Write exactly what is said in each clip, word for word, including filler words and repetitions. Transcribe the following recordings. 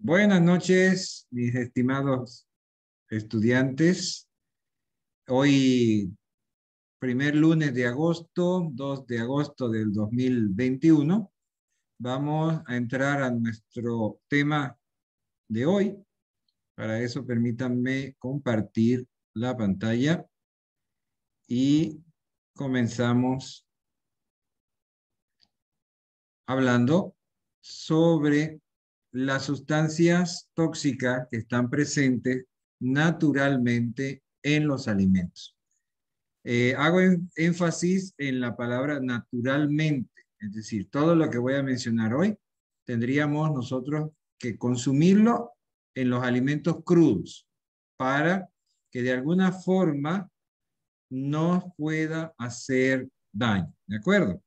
Buenas noches, mis estimados estudiantes. Hoy, primer lunes de agosto, dos de agosto del dos mil veintiuno, vamos a entrar a nuestro tema de hoy. Para eso, permítanme compartir la pantalla y comenzamos hablando sobre las sustancias tóxicas que están presentes naturalmente en los alimentos. Eh, hago en, énfasis en la palabra naturalmente, es decir, todo lo que voy a mencionar hoy tendríamos nosotros que consumirlo en los alimentos crudos para que de alguna forma nos pueda hacer daño, ¿de acuerdo?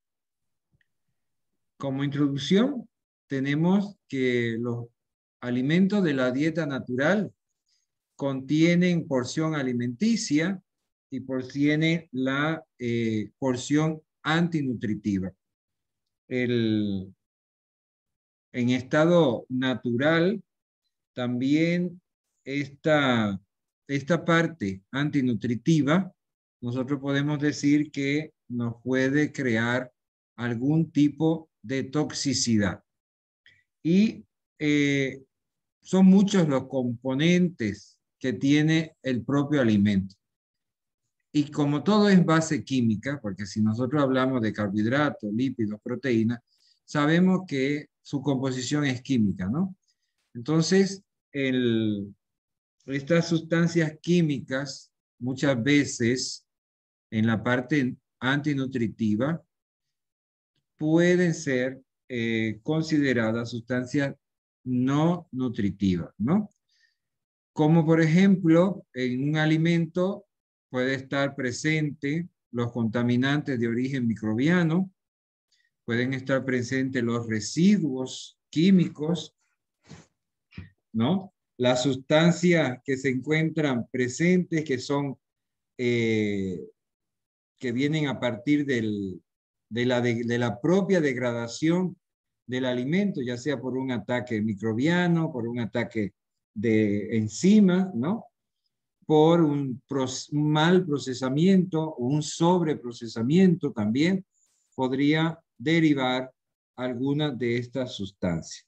Como introducción, tenemos que los alimentos de la dieta natural contienen porción alimenticia y contienen la eh, porción antinutritiva. El, en estado natural, también esta, esta parte antinutritiva, nosotros podemos decir que nos puede crear algún tipo de toxicidad. Y eh, son muchos los componentes que tiene el propio alimento. Y como todo es base química, porque si nosotros hablamos de carbohidratos, lípidos, proteínas, sabemos que su composición es química, ¿no? Entonces, el, estas sustancias químicas muchas veces en la parte antinutritiva pueden ser eh, consideradas sustancias no nutritivas, ¿no? Como por ejemplo, en un alimento puede estar presente los contaminantes de origen microbiano, pueden estar presentes los residuos químicos, ¿no? Las sustancias que se encuentran presentes, que son, eh, que vienen a partir del, de, la de, de la propia degradación del alimento, ya sea por un ataque microbiano, por un ataque de enzimas, ¿no? Por un, un mal procesamiento o un sobreprocesamiento también podría derivar alguna de estas sustancias.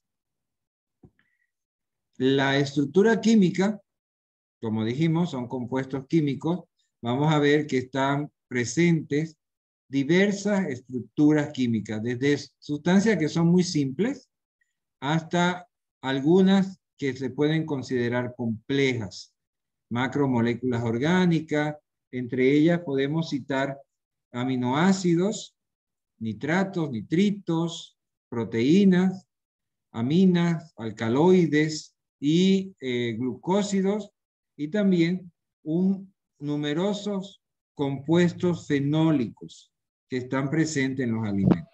La estructura química, como dijimos, son compuestos químicos. Vamos a ver que están presentes diversas estructuras químicas, desde sustancias que son muy simples hasta algunas que se pueden considerar complejas, macromoléculas orgánicas. Entre ellas podemos citar aminoácidos, nitratos, nitritos, proteínas, aminas, alcaloides y eh, glucósidos, y también un, numerosos compuestos fenólicos que están presentes en los alimentos.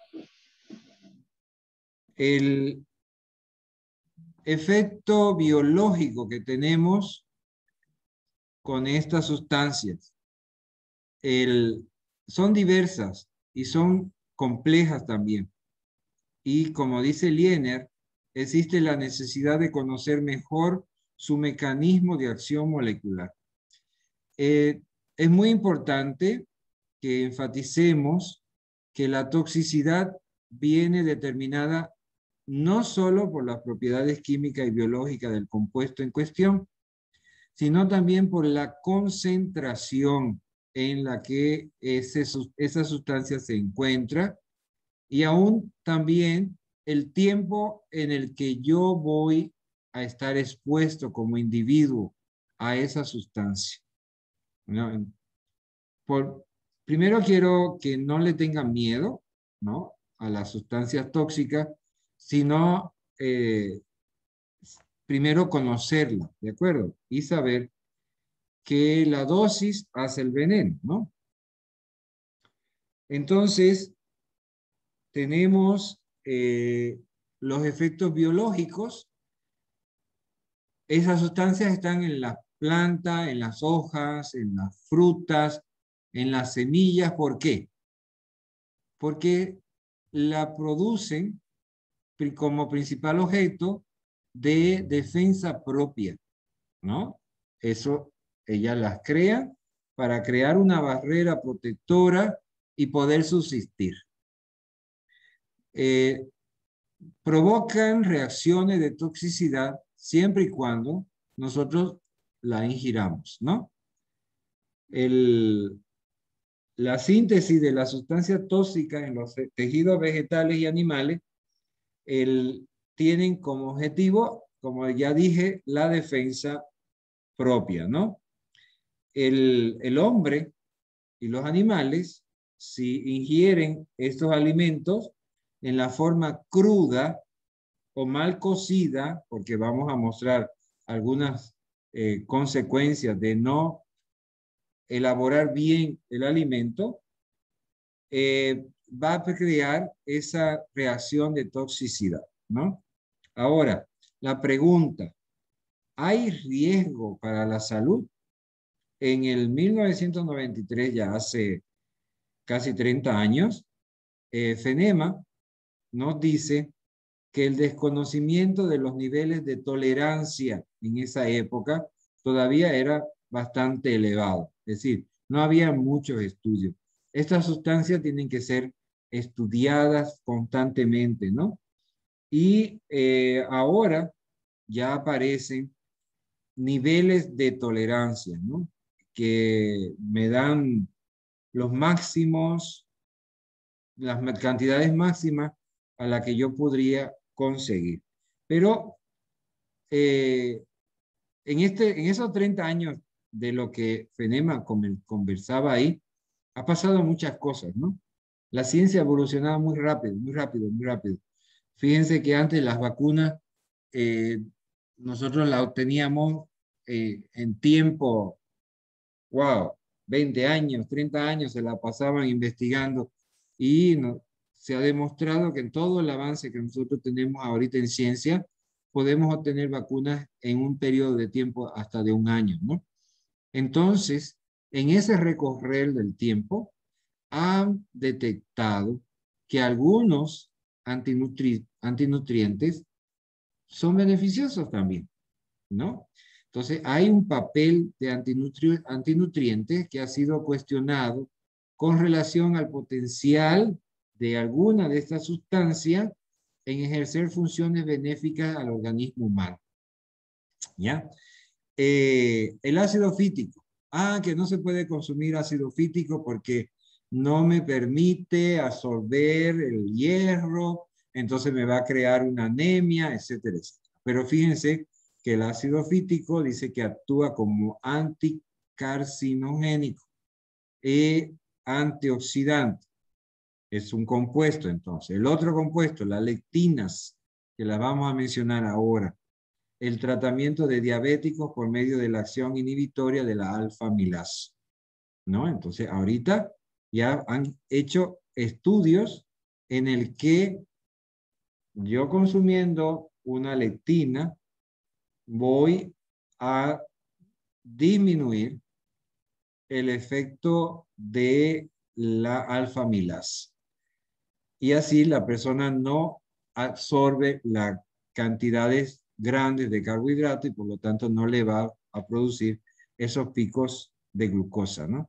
El efecto biológico que tenemos con estas sustancias el, son diversas y son complejas también. Y como dice Lienert, existe la necesidad de conocer mejor su mecanismo de acción molecular. Eh, es muy importante que enfaticemos que la toxicidad viene determinada no solo por las propiedades químicas y biológicas del compuesto en cuestión, sino también por la concentración en la que ese, esa sustancia se encuentra y aún también el tiempo en el que yo voy a estar expuesto como individuo a esa sustancia. ¿No? Por, primero quiero que no le tengan miedo, ¿no?, a las sustancias tóxicas, sino eh, primero conocerla, ¿de acuerdo? Y saber que la dosis hace el veneno, ¿no? Entonces, tenemos eh, los efectos biológicos. Esas sustancias están en la planta, en las hojas, en las frutas, en las semillas. ¿Por qué? Porque la producen como principal objeto de defensa propia, ¿no? Eso ellas las crean para crear una barrera protectora y poder subsistir. Eh, provocan reacciones de toxicidad siempre y cuando nosotros la ingiramos, ¿no? El, la síntesis de la sustancia tóxica en los tejidos vegetales y animales el, tienen como objetivo, como ya dije, la defensa propia, ¿no? El, el hombre y los animales, si ingieren estos alimentos en la forma cruda o mal cocida, porque vamos a mostrar algunas eh, consecuencias de no elaborar bien el alimento, eh, va a crear esa reacción de toxicidad, ¿no? Ahora, la pregunta, ¿hay riesgo para la salud? En el mil novecientos noventa y tres, ya hace casi treinta años, eh, FENEMA nos dice que el desconocimiento de los niveles de tolerancia en esa época todavía era bastante elevado. Es decir, no había muchos estudios. Estas sustancias tienen que ser estudiadas constantemente, ¿no? Y eh, ahora ya aparecen niveles de tolerancia, ¿no? Que me dan los máximos, las cantidades máximas a las que yo podría conseguir. Pero eh, en, este, en esos treinta años de lo que FENEMA conversaba ahí, ha pasado muchas cosas, ¿no? La ciencia ha evolucionado muy rápido, muy rápido, muy rápido. Fíjense que antes las vacunas, eh, nosotros las obteníamos eh, en tiempo, wow, veinte años, treinta años se la pasaban investigando y no, se ha demostrado que en todo el avance que nosotros tenemos ahorita en ciencia, podemos obtener vacunas en un periodo de tiempo hasta de un año, ¿no? Entonces, en ese recorrer del tiempo, han detectado que algunos antinutri antinutrientes son beneficiosos también, ¿no? Entonces, hay un papel de antinutri antinutrientes que ha sido cuestionado con relación al potencial de alguna de estas sustancias en ejercer funciones benéficas al organismo humano, ¿ya? Eh, el ácido fítico. Ah, que no se puede consumir ácido fítico porque no me permite absorber el hierro, entonces me va a crear una anemia, etcétera, etcétera. Pero fíjense que el ácido fítico dice que actúa como anticarcinogénico y antioxidante. Es un compuesto, entonces. El otro compuesto, las lectinas, que las vamos a mencionar ahora. El tratamiento de diabéticos por medio de la acción inhibitoria de la alfa-amilasa, ¿no? Entonces, ahorita ya han hecho estudios en el que yo consumiendo una lectina voy a disminuir el efecto de la alfa-amilasa. Y así la persona no absorbe las cantidades grandes de carbohidratos y por lo tanto no le va a producir esos picos de glucosa, ¿no?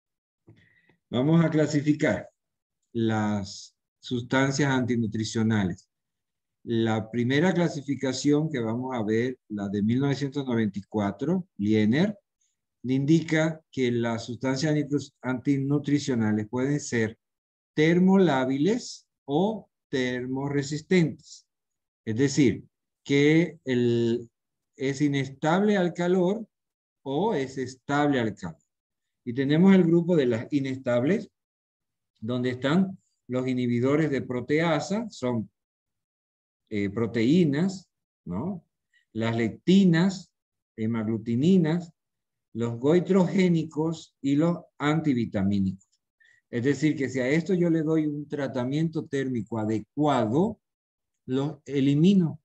Vamos a clasificar las sustancias antinutricionales. La primera clasificación que vamos a ver, la de mil novecientos noventa y cuatro, Liener, indica que las sustancias antinutricionales pueden ser termolábiles o termoresistentes. Es decir, que el, es inestable al calor o es estable al calor. Y tenemos el grupo de las inestables, donde están los inhibidores de proteasa, son eh, proteínas, ¿no? Las lectinas, hemaglutininas, los goitrogénicos y los antivitamínicos. Es decir, que si a esto yo le doy un tratamiento térmico adecuado, lo elimino.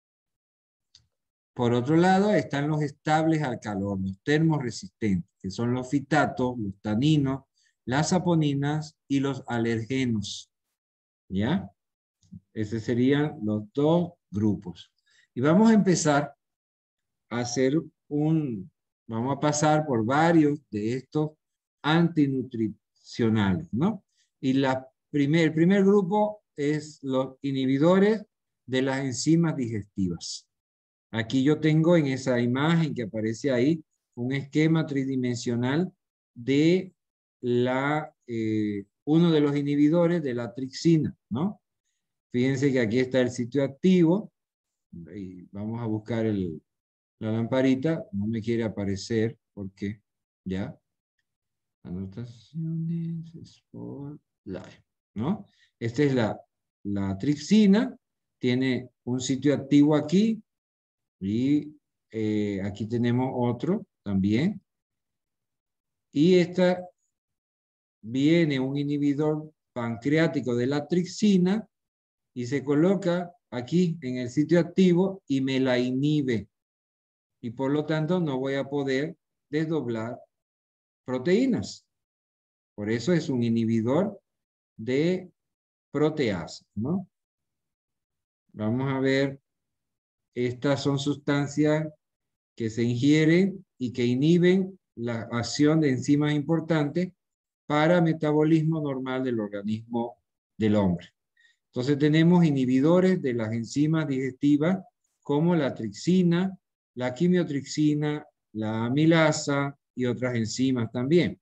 Por otro lado, están los estables al calor, los termoresistentes, que son los fitatos, los taninos, las saponinas y los alergenos. ¿Ya? Esos serían los dos grupos. Y vamos a empezar a hacer un, vamos a pasar por varios de estos antinutricionales, ¿no? Y la primer, el primer grupo es los inhibidores de las enzimas digestivas. Aquí yo tengo en esa imagen que aparece ahí un esquema tridimensional de la, eh, uno de los inhibidores de la tripsina, ¿no? Fíjense que aquí está el sitio activo y vamos a buscar el, la lamparita, no me quiere aparecer porque ya, anotaciones, Spotlight, ¿no? Esta es la, la tripsina, tiene un sitio activo aquí y eh, aquí tenemos otro también. Y esta viene un inhibidor pancreático de la tripsina y se coloca aquí en el sitio activo y me la inhibe. Y por lo tanto no voy a poder desdoblar proteínas. Por eso es un inhibidor de proteasa, ¿no? Vamos a ver, estas son sustancias que se ingieren y que inhiben la acción de enzimas importantes para metabolismo normal del organismo del hombre. Entonces tenemos inhibidores de las enzimas digestivas como la tripsina, la quimiotripsina, la amilasa y otras enzimas también.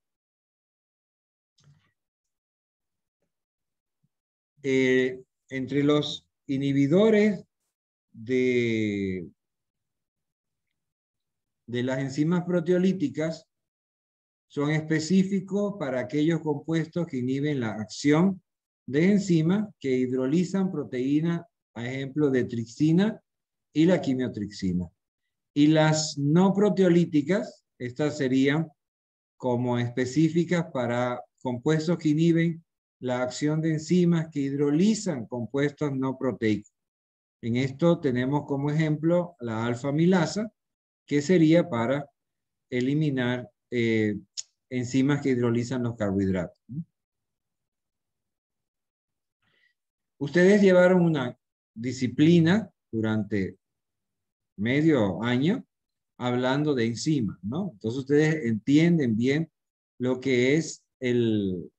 Eh, entre los inhibidores de, de las enzimas proteolíticas son específicos para aquellos compuestos que inhiben la acción de enzimas que hidrolizan proteínas, a ejemplo de tripsina y la quimiotripsina. Y las no proteolíticas, estas serían como específicas para compuestos que inhiben la acción de enzimas que hidrolizan compuestos no proteicos. En esto tenemos como ejemplo la alfa-amilasa, que sería para eliminar eh, enzimas que hidrolizan los carbohidratos. Ustedes llevaron una disciplina durante medio año hablando de enzimas, ¿no? Entonces ustedes entienden bien lo que es el...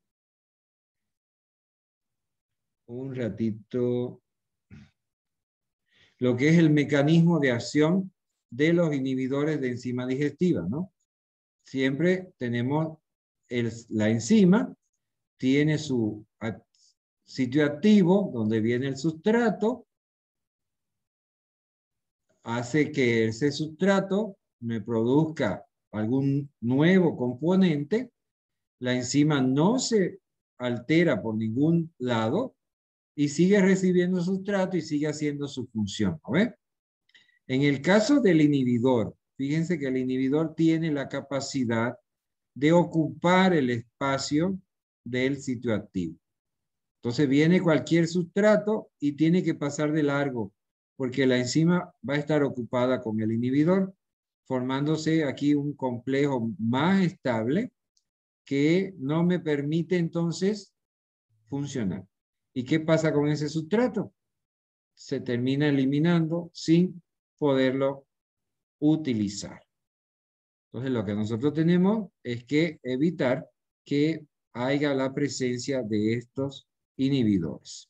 Un ratito... Lo que es el mecanismo de acción de los inhibidores de enzima digestiva, ¿no? Siempre tenemos el, la enzima, tiene su sitio activo donde viene el sustrato, hace que ese sustrato me produzca algún nuevo componente, la enzima no se altera por ningún lado y sigue recibiendo sustrato y sigue haciendo su función, ¿no ve? En el caso del inhibidor, fíjense que el inhibidor tiene la capacidad de ocupar el espacio del sitio activo. Entonces viene cualquier sustrato y tiene que pasar de largo, porque la enzima va a estar ocupada con el inhibidor, formándose aquí un complejo más estable que no me permite entonces funcionar. ¿Y qué pasa con ese sustrato? Se termina eliminando sin poderlo utilizar. Entonces lo que nosotros tenemos es que evitar que haya la presencia de estos inhibidores.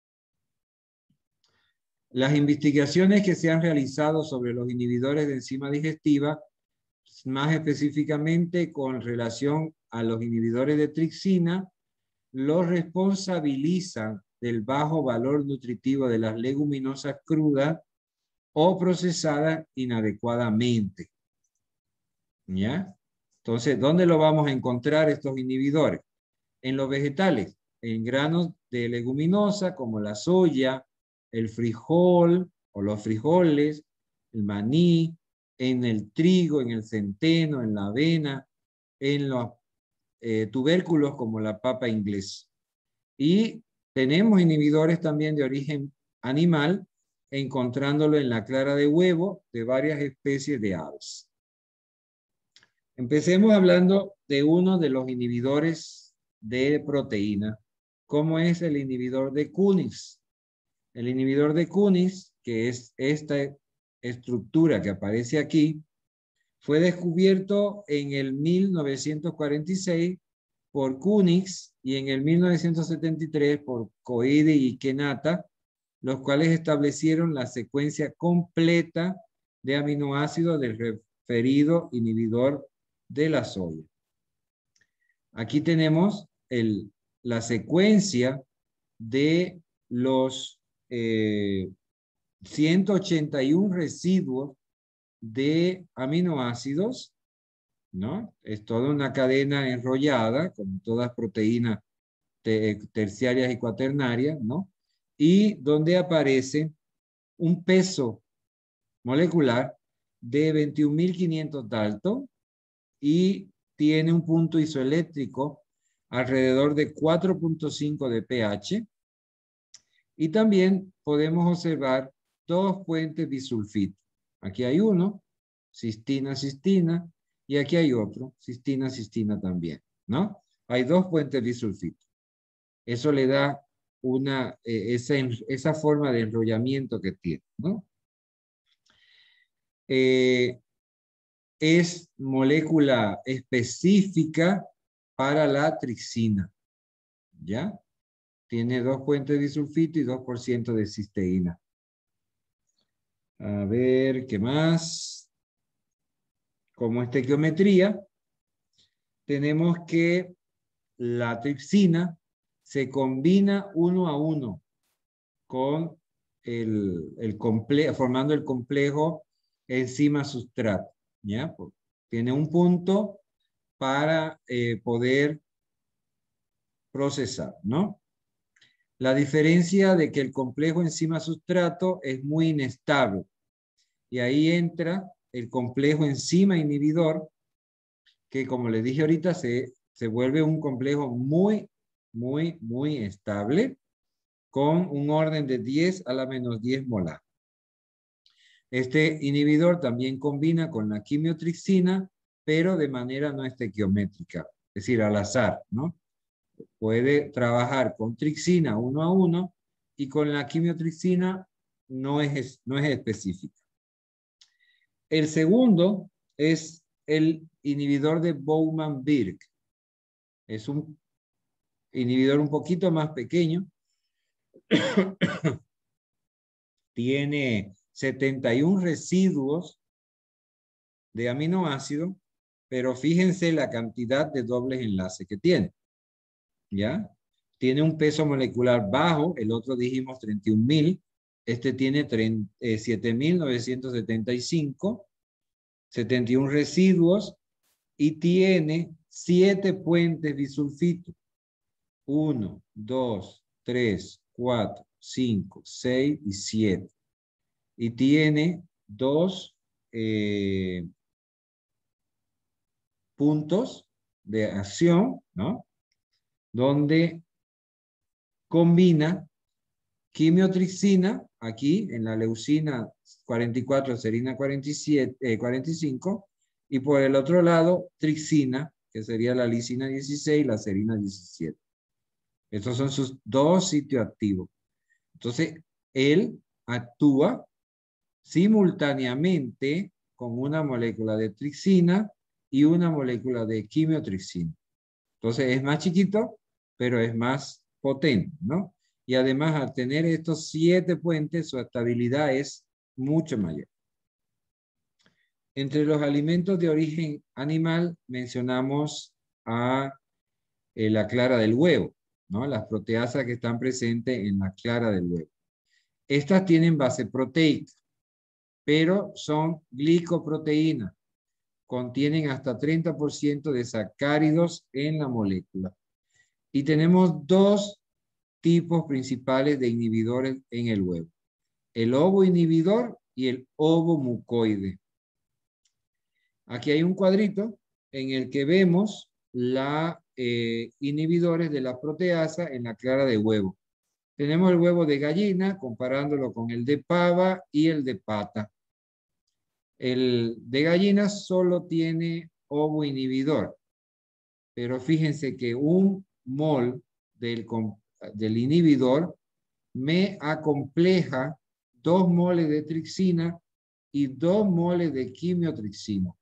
Las investigaciones que se han realizado sobre los inhibidores de enzima digestiva, más específicamente con relación a los inhibidores de tripsina, los responsabilizan del bajo valor nutritivo de las leguminosas crudas o procesadas inadecuadamente. ¿Ya? Entonces, ¿dónde lo vamos a encontrar estos inhibidores? En los vegetales, en granos de leguminosa como la soya, el frijol o los frijoles, el maní, en el trigo, en el centeno, en la avena, en los eh, tubérculos como la papa inglesa. Y tenemos inhibidores también de origen animal, encontrándolo en la clara de huevo de varias especies de aves. Empecemos hablando de uno de los inhibidores de proteína, como es el inhibidor de Kunis. El inhibidor de Kunis, que es esta estructura que aparece aquí fue descubierto en el mil novecientos cuarenta y seis por Kunix y en el mil novecientos setenta y tres por Koide y Kenata, los cuales establecieron la secuencia completa de aminoácidos del referido inhibidor de la soya. Aquí tenemos el, la secuencia de los eh, ciento ochenta y uno residuos de aminoácidos, ¿no? Es toda una cadena enrollada, como todas proteínas te, terciarias y cuaternarias, ¿no? Y donde aparece un peso molecular de veintiún mil quinientos Dalton y tiene un punto isoeléctrico alrededor de cuatro punto cinco de pH. Y también podemos observar dos puentes bisulfito. Aquí hay uno, cistina, cistina, y aquí hay otro, cistina, cistina también, ¿no? Hay dos puentes bisulfito. Eso le da una, eh, esa, esa forma de enrollamiento que tiene, ¿no? Eh, es molécula específica para la trixina, ¿ya? Tiene dos puentes disulfito y dos por ciento de cisteína. A ver, ¿qué más? Como estequiometría, tenemos que la tripsina se combina uno a uno con el, el complejo, formando el complejo enzima-sustrato, ¿ya? Tiene un punto para eh, poder procesar, ¿no? La diferencia de que el complejo enzima-sustrato es muy inestable y ahí entra el complejo enzima inhibidor que, como les dije ahorita, se, se vuelve un complejo muy, muy, muy estable con un orden de diez a la menos diez molar. Este inhibidor también combina con la quimiotrixina, pero de manera no estequiométrica, es decir, al azar, ¿no? Puede trabajar con trixina uno a uno y con la quimiotrixina no es, no es específica. El segundo es el inhibidor de Bowman-Birk. Es un inhibidor un poquito más pequeño. Tiene setenta y uno residuos de aminoácido, pero fíjense la cantidad de dobles enlaces que tiene. ¿Ya? Tiene un peso molecular bajo, el otro dijimos treinta y un mil, este tiene siete mil novecientos setenta y cinco, setenta y uno residuos y tiene siete puentes bisulfito. uno, dos, tres, cuatro, cinco, seis y siete. Y tiene dos eh, puntos de acción, ¿no? Donde combina quimiotrixina, aquí en la leucina cuarenta y cuatro, serina cuarenta y siete, eh, cuarenta y cinco, y por el otro lado, trixina, que sería la lisina dieciséis y la serina diecisiete. Estos son sus dos sitios activos. Entonces, él actúa simultáneamente con una molécula de trixina y una molécula de quimiotrixina. Entonces, es más chiquito, pero es más potente, ¿no? Y además, al tener estos siete puentes, su estabilidad es mucho mayor. Entre los alimentos de origen animal, mencionamos a eh, la clara del huevo, ¿no? Las proteasas que están presentes en la clara del huevo. Estas tienen base proteica, pero son glicoproteínas. Contienen hasta treinta por ciento de sacáridos en la molécula. Y tenemos dos tipos principales de inhibidores en el huevo. El ovoinhibidor y el ovomucoide. Aquí hay un cuadrito en el que vemos los eh, inhibidores de la proteasa en la clara de huevo. Tenemos el huevo de gallina comparándolo con el de pava y el de pata. El de gallina solo tiene ovoinhibidor, pero fíjense que un mol del, del inhibidor me acompleja dos moles de trixina y dos moles de quimiotripsina.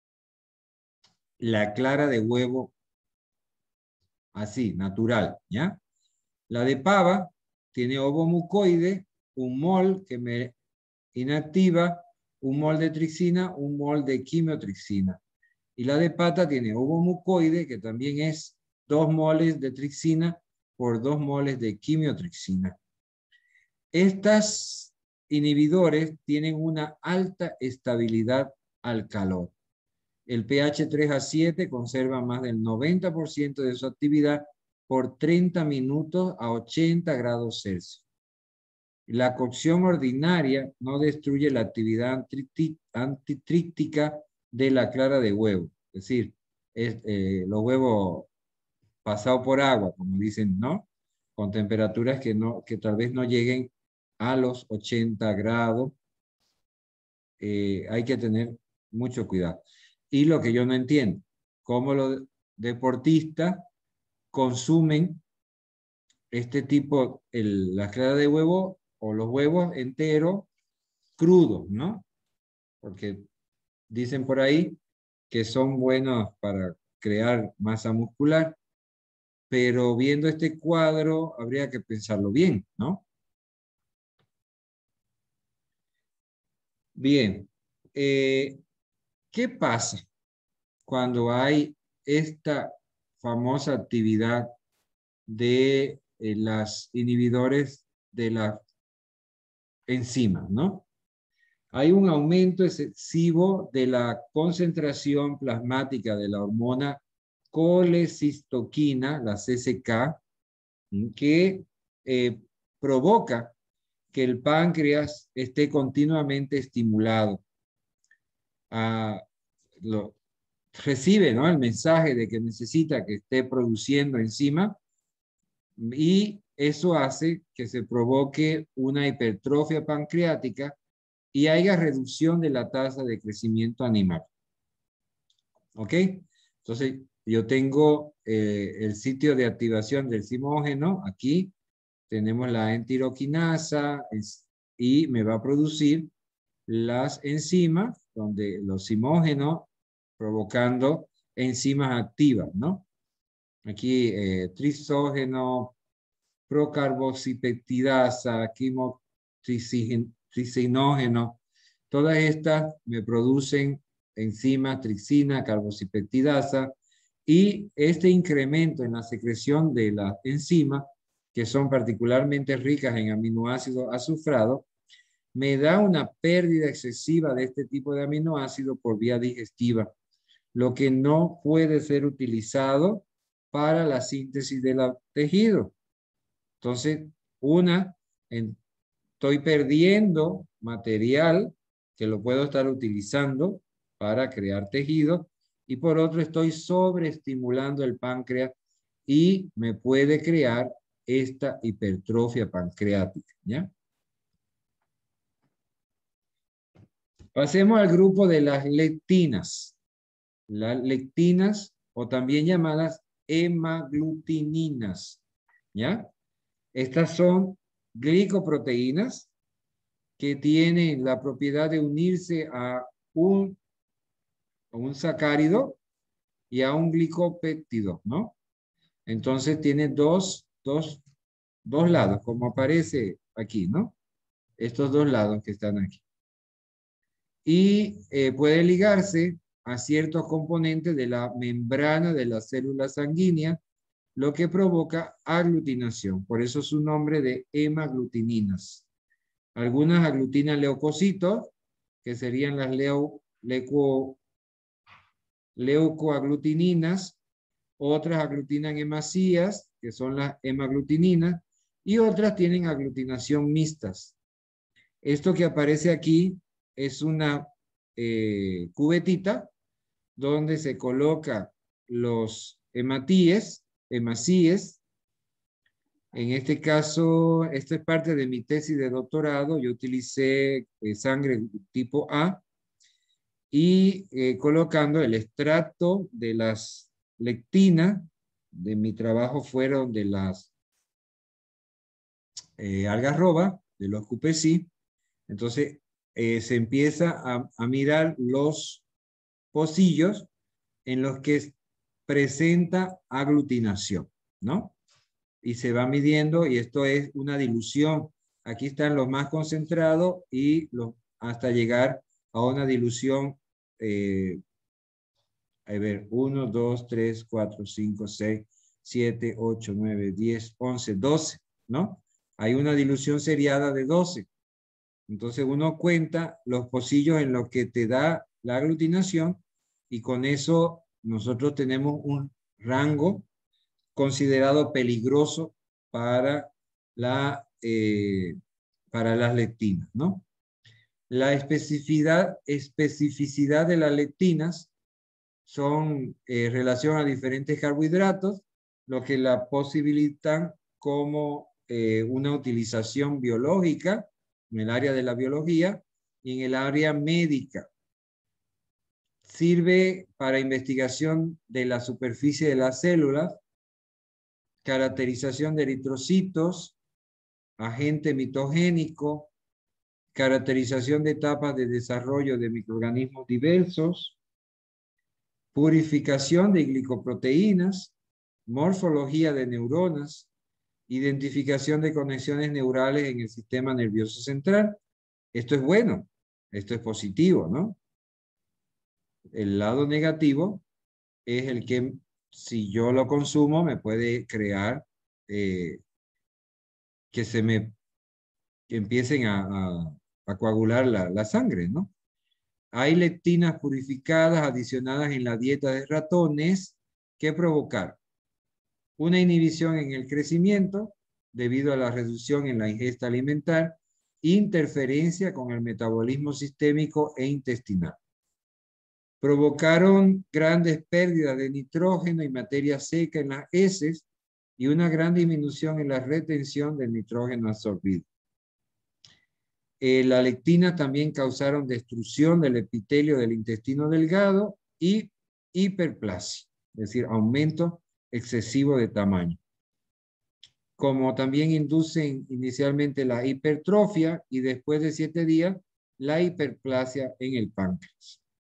La clara de huevo, así, natural, ¿ya? La de pava tiene ovo mucoide, un mol que me inactiva, un mol de tripsina, un mol de quimiotripsina. Y la de pata tiene ovo mucoide, que también es dos moles de tripsina por dos moles de quimiotripsina. Estas inhibidores tienen una alta estabilidad al calor. El pH tres a siete conserva más del noventa por ciento de su actividad por treinta minutos a ochenta grados Celsius. La cocción ordinaria no destruye la actividad antitríptica de la clara de huevo. Es decir, es, eh, los huevos pasados por agua, como dicen, ¿no? Con temperaturas que, no, que tal vez no lleguen a los ochenta grados. Eh, hay que tener mucho cuidado. Y lo que yo no entiendo, cómo los deportistas consumen este tipo, el, la clara de huevo o los huevos enteros crudos, ¿no? Porque dicen por ahí que son buenos para crear masa muscular, pero viendo este cuadro habría que pensarlo bien, ¿no? Bien, eh, ¿qué pasa cuando hay esta famosa actividad de eh, las inhibidores de las enzimas, ¿no? Hay un aumento excesivo de la concentración plasmática de la hormona colecistoquina, la C C K, que eh, provoca que el páncreas esté continuamente estimulado. Ah, lo, recibe, ¿no?, el mensaje de que necesita que esté produciendo enzima y eso hace que se provoque una hipertrofia pancreática y haya reducción de la tasa de crecimiento animal. ¿Ok? Entonces, yo tengo eh, el sitio de activación del zimógeno. Aquí tenemos la entiroquinasa y me va a producir las enzimas, donde los zimógenos provocando enzimas activas, ¿no? Aquí eh, trisógeno, procarboxipeptidasa, quimotricinógeno, todas estas me producen enzimas tripsina, carboxipeptidasa, y este incremento en la secreción de las enzimas, que son particularmente ricas en aminoácidos azufrados, me da una pérdida excesiva de este tipo de aminoácidos por vía digestiva, lo que no puede ser utilizado para la síntesis del tejido. Entonces, una, en, estoy perdiendo material que lo puedo estar utilizando para crear tejido, y por otro estoy sobreestimulando el páncreas y me puede crear esta hipertrofia pancreática, ¿ya? Pasemos al grupo de las lectinas. Las lectinas, o también llamadas hemaglutininas, ¿ya? Estas son glicoproteínas que tienen la propiedad de unirse a un, a un sacárido y a un glicopéptido, ¿no? Entonces tiene dos, dos, dos lados, como aparece aquí, ¿no? Estos dos lados que están aquí. Y eh, puede ligarse a ciertos componentes de la membrana de la célula sanguínea, lo que provoca aglutinación. Por eso su nombre de hemaglutininas. Algunas aglutinan leucocitos, que serían las leu, leuco, leucoaglutininas, otras aglutinan hemasías, que son las hemaglutininas, y otras tienen aglutinación mixtas. Esto que aparece aquí es una eh, cubetita donde se coloca los hematíes, hemasíes. En este caso, esta es parte de mi tesis de doctorado. Yo utilicé eh, sangre tipo A y eh, colocando el extracto de las lectinas. De mi trabajo fueron de las eh, algarrobas, de los cupecí. Entonces, eh, se empieza a, a mirar los pocillos en los que presenta aglutinación, ¿no? Y se va midiendo, y esto es una dilución. Aquí están los más concentrados y los, hasta llegar a una dilución, eh, a ver, uno, dos, tres, cuatro, cinco, seis, siete, ocho, nueve, diez, once, doce, ¿no? Hay una dilución seriada de doce. Entonces uno cuenta los pocillos en los que te da la aglutinación, y con eso nosotros tenemos un rango considerado peligroso para, la, eh, para las lectinas, ¿no? La especificidad, especificidad de las lectinas son en eh, relación a diferentes carbohidratos, lo que la posibilitan como eh, una utilización biológica en el área de la biología y en el área médica. Sirve para investigación de la superficie de las células, caracterización de eritrocitos, agente mitogénico, caracterización de etapas de desarrollo de microorganismos diversos, purificación de glicoproteínas, morfología de neuronas, identificación de conexiones neurales en el sistema nervioso central. Esto es bueno, esto es positivo, ¿no? El lado negativo es el que, si yo lo consumo, me puede crear eh, que se me que empiecen a, a, a coagular la, la sangre, ¿no? Hay lectinas purificadas adicionadas en la dieta de ratones que provocaron una inhibición en el crecimiento debido a la reducción en la ingesta alimentar, interferencia con el metabolismo sistémico e intestinal. Provocaron grandes pérdidas de nitrógeno y materia seca en las heces y una gran disminución en la retención del nitrógeno absorbido. Eh, la lectina también causaron destrucción del epitelio del intestino delgado y hiperplasia, es decir, aumento excesivo de tamaño. Como también inducen inicialmente la hipertrofia y después de siete días la hiperplasia en el páncreas.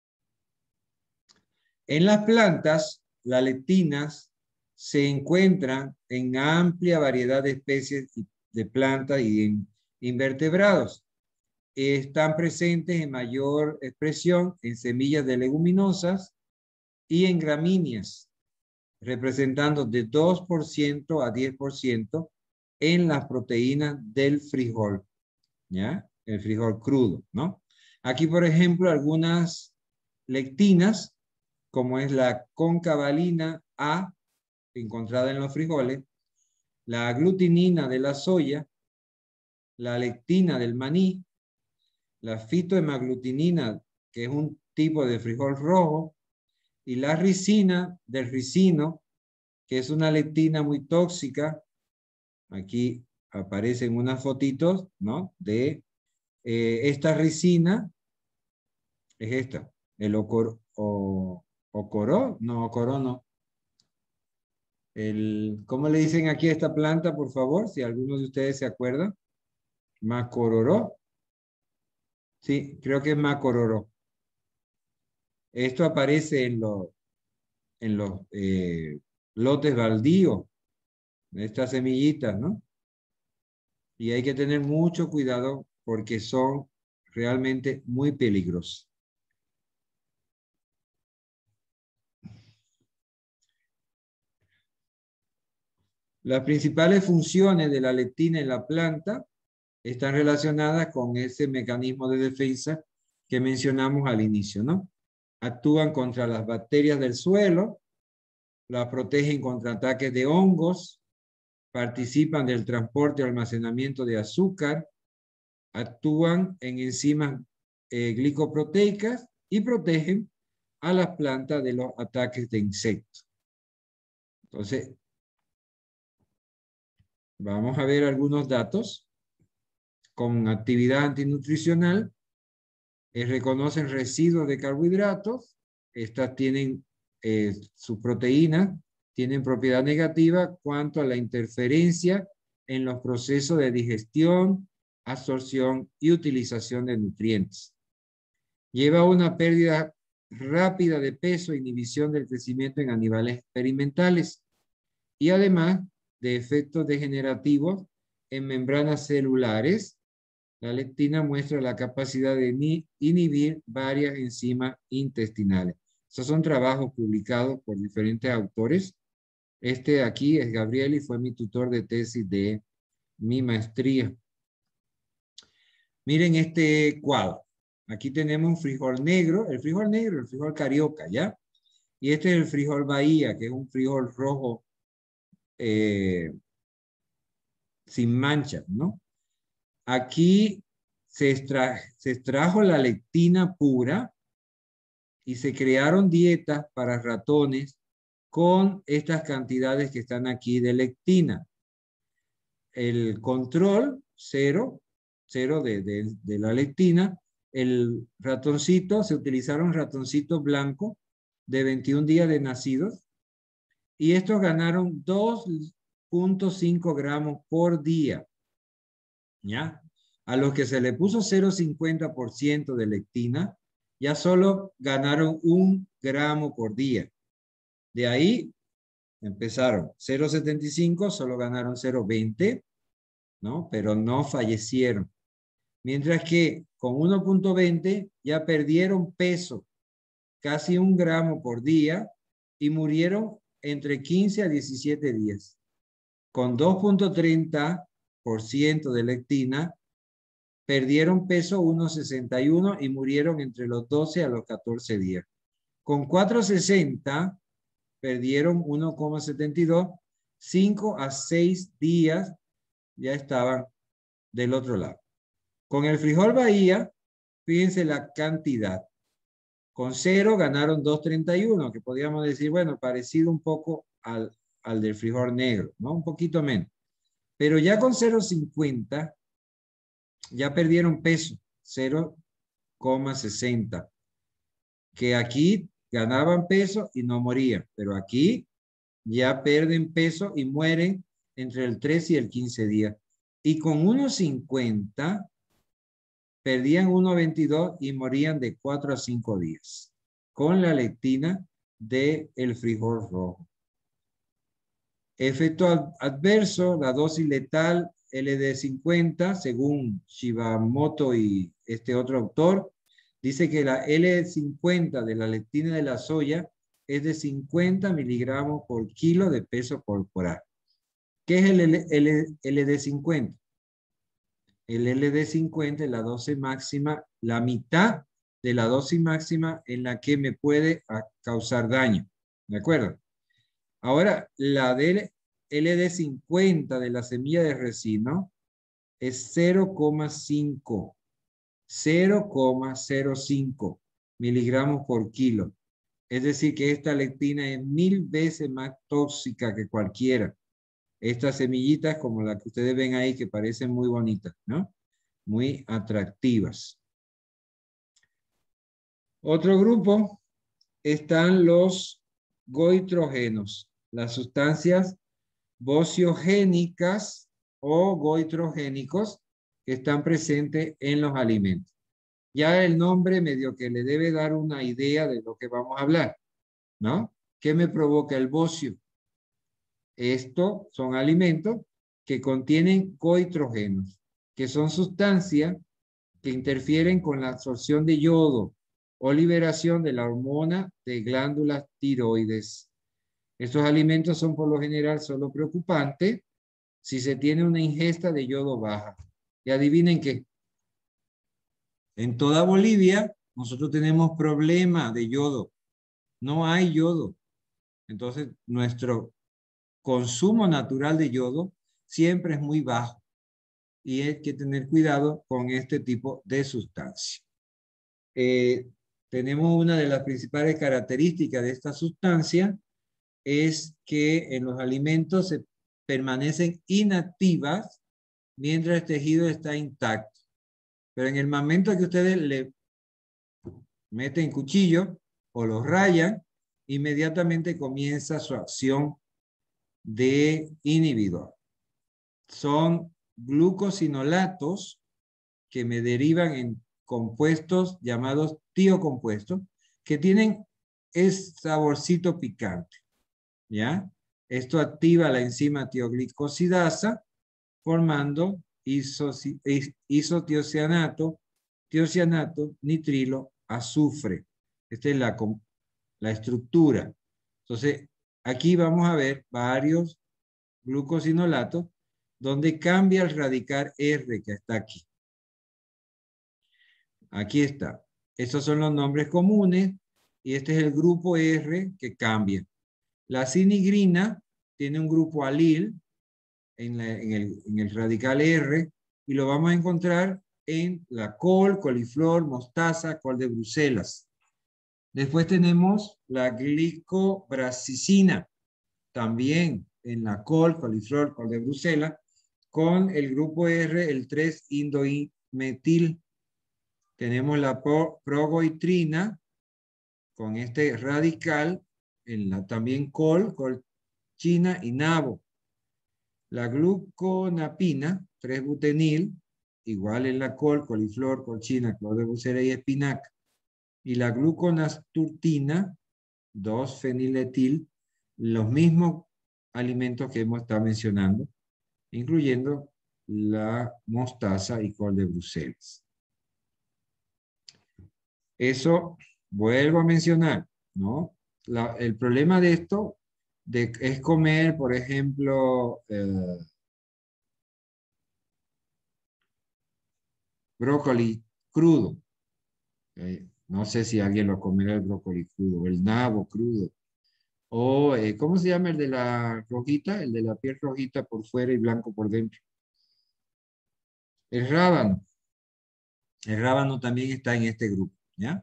En las plantas, las lectinas se encuentran en amplia variedad de especies de plantas y en invertebrados. Están presentes en mayor expresión en semillas de leguminosas y en gramíneas, representando de dos por ciento a diez por ciento en las proteínas del frijol, ¿ya? El frijol crudo, ¿no? Aquí, por ejemplo, algunas lectinas, como es la concavalina A, encontrada en los frijoles, la aglutinina de la soya, la lectina del maní, la fitohemaglutinina, que es un tipo de frijol rojo, y la ricina del ricino, que es una lectina muy tóxica. Aquí aparecen unas fotitos, ¿no? De eh, esta ricina, es esta, el ocor, o, ocoró, no, ocoró no. El, ¿cómo le dicen aquí a esta planta, por favor? Si alguno de ustedes se acuerda. Macororó. Sí, creo que es macororó. Esto aparece en los, en los eh, lotes baldíos, estas semillitas, ¿no? Y hay que tener mucho cuidado porque son realmente muy peligrosos. Las principales funciones de la lectina en la planta están relacionadas con ese mecanismo de defensa que mencionamos al inicio, ¿no? Actúan contra las bacterias del suelo, las protegen contra ataques de hongos, participan del transporte y almacenamiento de azúcar, actúan en enzimas eh, glicoproteicas y protegen a las plantas de los ataques de insectos. Entonces, vamos a ver algunos datos. Con actividad antinutricional, eh, reconocen residuos de carbohidratos. Estas tienen eh, sus proteínas, tienen propiedad negativa cuanto a la interferencia en los procesos de digestión, absorción y utilización de nutrientes. Lleva a una pérdida rápida de peso e inhibición del crecimiento en animales experimentales y además de efectos degenerativos en membranas celulares. La lectina muestra la capacidad de inhibir varias enzimas intestinales. Estos son trabajos publicados por diferentes autores. Este de aquí es Gabriel y fue mi tutor de tesis de mi maestría. Miren este cuadro. Aquí tenemos un frijol negro, el frijol negro, el frijol carioca, ¿ya? Y este es el frijol Bahía, que es un frijol rojo eh, sin mancha, ¿no? Aquí se, extra, se extrajo la lectina pura y se crearon dietas para ratones con estas cantidades que están aquí de lectina. El control, cero, cero de, de, de la lectina. El ratoncito, se utilizaron ratoncitos blancos de veintiún días de nacidos y estos ganaron dos punto cinco gramos por día. ¿Ya? A los que se le puso cero punto cincuenta por ciento de lectina, ya solo ganaron un gramo por día. De ahí empezaron cero punto setenta y cinco, solo ganaron cero punto veinte, ¿no? Pero no fallecieron. Mientras que con uno punto veinte ya perdieron peso, casi un gramo por día, y murieron entre quince a diecisiete días. Con dos punto treinta por ciento de lectina, perdieron peso uno punto sesenta y uno y murieron entre los doce a los catorce días. Con cuatro punto sesenta, perdieron uno coma setenta y dos, cinco a seis días ya estaban del otro lado. Con el frijol Bahía, fíjense la cantidad. Con cero ganaron dos punto treinta y uno, que podríamos decir, bueno, parecido un poco al, al del frijol negro, ¿no? Un poquito menos. Pero ya con cero punto cincuenta, ya perdieron peso, cero coma sesenta. Que aquí ganaban peso y no morían, pero aquí ya pierden peso y mueren entre el tres y el quince días. Y con uno punto cincuenta, perdían uno punto veintidós y morían de cuatro a cinco días con la lectina del frijol rojo. Efecto adverso, la dosis letal L D cincuenta, según Shibamoto y este otro autor, dice que la L D cincuenta de la lectina de la soya es de cincuenta miligramos por kilo de peso corporal. ¿Qué es el L D cincuenta? El L D cincuenta es la dosis máxima, la mitad de la dosis máxima en la que me puede causar daño. ¿De acuerdo? Ahora, la del L D cincuenta de la semilla de resino es cero coma cinco. cero coma cero cinco miligramos por kilo. Es decir, que esta lectina es mil veces más tóxica que cualquiera. Estas semillitas, como la que ustedes ven ahí, que parecen muy bonitas, ¿no? Muy atractivas. Otro grupo están los goitrógenos, las sustancias vociogénicas o goitrogénicos que están presentes en los alimentos. Ya el nombre medio que le debe dar una idea de lo que vamos a hablar, ¿no? ¿Qué me provoca el bocio? Estos son alimentos que contienen goitrógenos, que son sustancias que interfieren con la absorción de yodo o liberación de la hormona de glándulas tiroides. Estos alimentos son por lo general solo preocupantes si se tiene una ingesta de yodo baja. Y adivinen qué. En toda Bolivia nosotros tenemos problema de yodo. No hay yodo. Entonces nuestro consumo natural de yodo siempre es muy bajo. Y hay que tener cuidado con este tipo de sustancia. Eh, tenemos una de las principales características de esta sustancia es que en los alimentos se permanecen inactivas mientras el tejido está intacto. Pero en el momento que ustedes le meten cuchillo o lo rayan, inmediatamente comienza su acción de inhibidor. Son glucosinolatos que me derivan en compuestos llamados tiocompuestos, que tienen ese saborcito picante, ¿ya? Esto activa la enzima tioglicosidasa, formando isoci- is- isotiocianato, tiocianato, nitrilo, azufre. Esta es la, com- la estructura. Entonces, aquí vamos a ver varios glucosinolatos donde cambia el radical R que está aquí. Aquí está. Estos son los nombres comunes y este es el grupo R que cambia. La sinigrina tiene un grupo alil en, la- en el, en el radical R y lo vamos a encontrar en la col, coliflor, mostaza, col de Bruselas. Después tenemos la glicobrasicina, también en la col, coliflor, col de Bruselas, con el grupo R, el tres indoimetil. Tenemos la pro- progoitrina con este radical, en la, también col, colchina y nabo. La gluconapina, tres butenil, igual en la col, coliflor, colchina, col de Bruselas y espinaca. Y la gluconasturtina, dos feniletil, los mismos alimentos que hemos estado mencionando, incluyendo la mostaza y col de Bruselas. Eso vuelvo a mencionar, ¿no? La, el problema de esto de, es comer, por ejemplo, eh, brócoli crudo. Eh, no sé si alguien lo comerá el brócoli crudo, el nabo crudo. O, eh, ¿cómo se llama el de la rojita? El de la piel rojita por fuera y blanco por dentro. El rábano. El rábano también está en este grupo, ¿ya?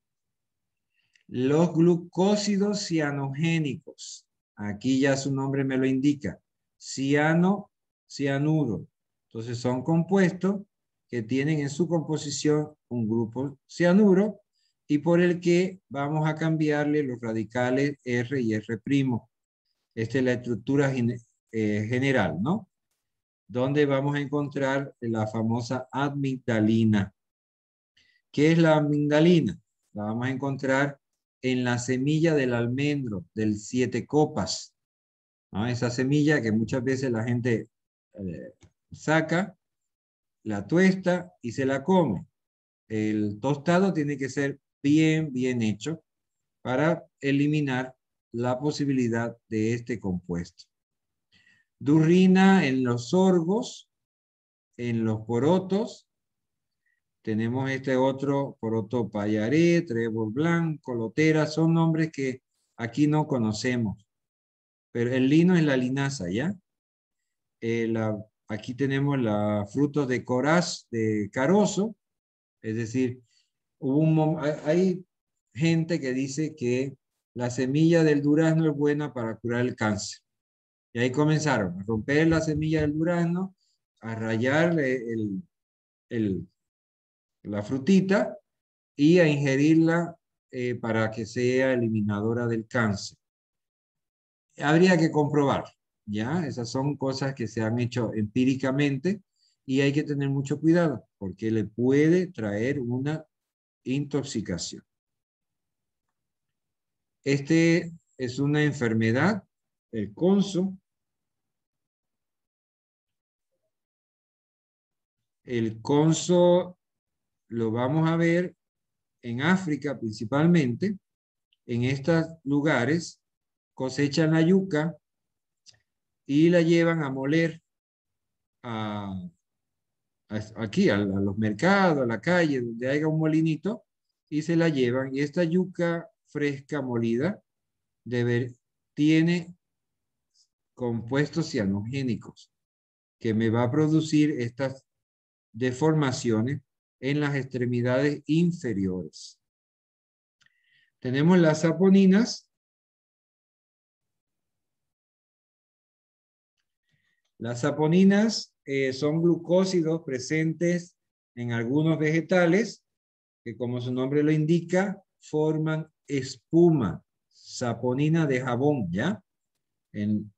Los glucósidos cianogénicos. Aquí ya su nombre me lo indica. Ciano, cianuro. Entonces son compuestos que tienen en su composición un grupo cianuro y por el que vamos a cambiarle los radicales R y R'. Esta es la estructura eh, general, ¿no? Donde vamos a encontrar la famosa amigdalina. ¿Qué es la amigdalina? La vamos a encontrar en la semilla del almendro, del siete copas, ¿no? Esa semilla que muchas veces la gente eh, saca, la tuesta y se la come. El tostado tiene que ser bien, bien hecho para eliminar la posibilidad de este compuesto. Durrina en los sorgos, en los porotos. Tenemos este otro poroto payaré, trébol blanco, lotera, son nombres que aquí no conocemos. Pero el lino es la linaza, ¿ya? Eh, la, aquí tenemos los frutos de coraz, de carozo, es decir, hubo un, hay gente que dice que la semilla del durazno es buena para curar el cáncer. Y ahí comenzaron a romper la semilla del durazno, a rayar el, el, la frutita y a ingerirla eh, para que sea eliminadora del cáncer. Habría que comprobar, ¿ya? Esas son cosas que se han hecho empíricamente y hay que tener mucho cuidado porque le puede traer una intoxicación. Este es una enfermedad, el conso. El conso lo vamos a ver en África principalmente. En estos lugares cosechan la yuca y la llevan a moler a, a, aquí, a, a los mercados, a la calle, donde haya un molinito, y se la llevan. Y esta yuca fresca molida debe, tiene compuestos cianogénicos que me va a producir estas deformaciones en las extremidades inferiores. Tenemos las saponinas. Las saponinas eh, son glucósidos presentes en algunos vegetales que, como su nombre lo indica, forman espuma, saponina de jabón, ¿ya? En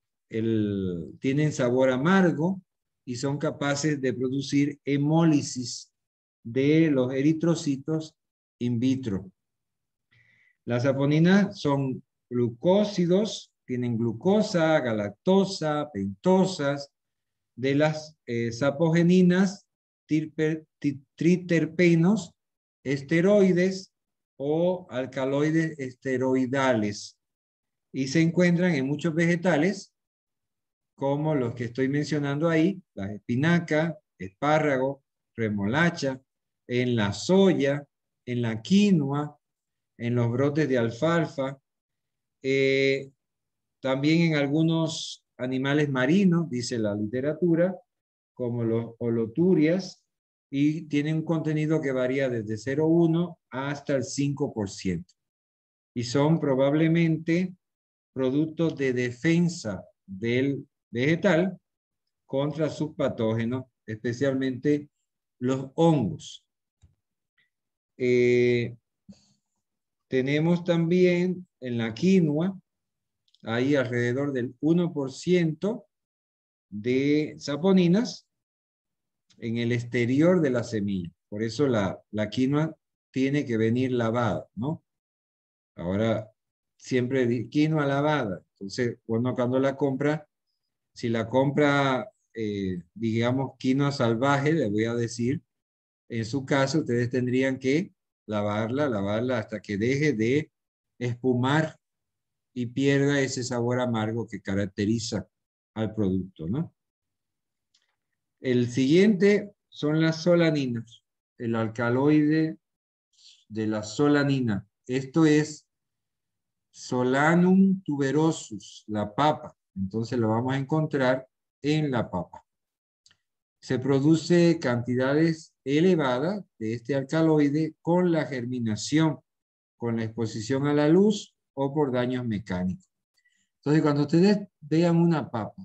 el, tienen sabor amargo y son capaces de producir hemólisis de los eritrocitos in vitro. Las saponinas son glucósidos, tienen glucosa, galactosa, pentosas, de las eh, sapogeninas, tirper, triterpenos, esteroides o alcaloides esteroidales. Y se encuentran en muchos vegetales, como los que estoy mencionando ahí, la espinaca, espárrago, remolacha, en la soya, en la quinoa, en los brotes de alfalfa, eh, también en algunos animales marinos, dice la literatura, como los holoturias, y tienen un contenido que varía desde cero coma uno hasta el cinco por ciento. Y son probablemente productos de defensa del vegetal contra sus patógenos, especialmente los hongos. Eh, tenemos también en la quinoa, ahí alrededor del uno por ciento de saponinas en el exterior de la semilla. Por eso la, la quinoa tiene que venir lavada, ¿no? Ahora, siempre di, quinoa lavada. Entonces, uno cuando la compra, si la compra, eh, digamos, quinoa salvaje, le voy a decir, en su caso, ustedes tendrían que lavarla, lavarla hasta que deje de espumar y pierda ese sabor amargo que caracteriza al producto, ¿no? El siguiente son las solaninas, el alcaloide de la solanina. Esto es Solanum tuberosus, la papa. Entonces lo vamos a encontrar en la papa. Se produce cantidades elevadas de este alcaloide con la germinación, con la exposición a la luz o por daños mecánicos. Entonces, cuando ustedes vean una papa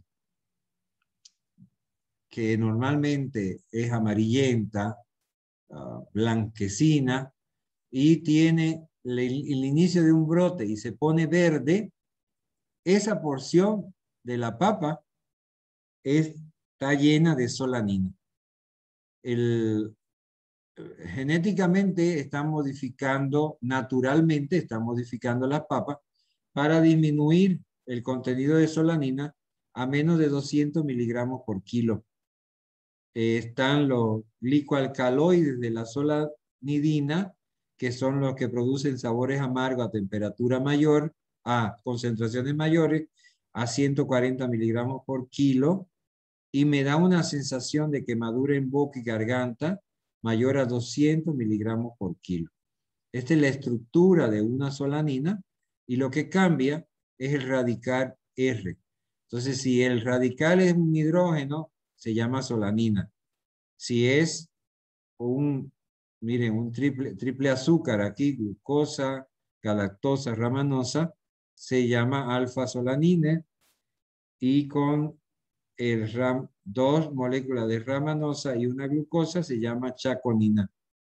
que normalmente es amarillenta, uh, blanquecina, y tiene el, el inicio de un brote y se pone verde, esa porción de la papa es, está llena de solanina. El, genéticamente están modificando, naturalmente están modificando las papas para disminuir el contenido de solanina a menos de doscientos miligramos por kilo. Eh, están los glicoalcaloides de la solanidina, que son los que producen sabores amargos a temperatura mayor, a concentraciones mayores, a ciento cuarenta miligramos por kilo, y me da una sensación de quemadura en boca y garganta mayor a doscientos miligramos por kilo. Esta es la estructura de una solanina y lo que cambia es el radical R. Entonces, si el radical es un hidrógeno, se llama solanina. Si es un, miren, un triple, triple azúcar aquí, glucosa, galactosa, ramanosa, se llama alfa-solanina, y con el ram, dos moléculas de ramanosa y una glucosa se llama chaconina.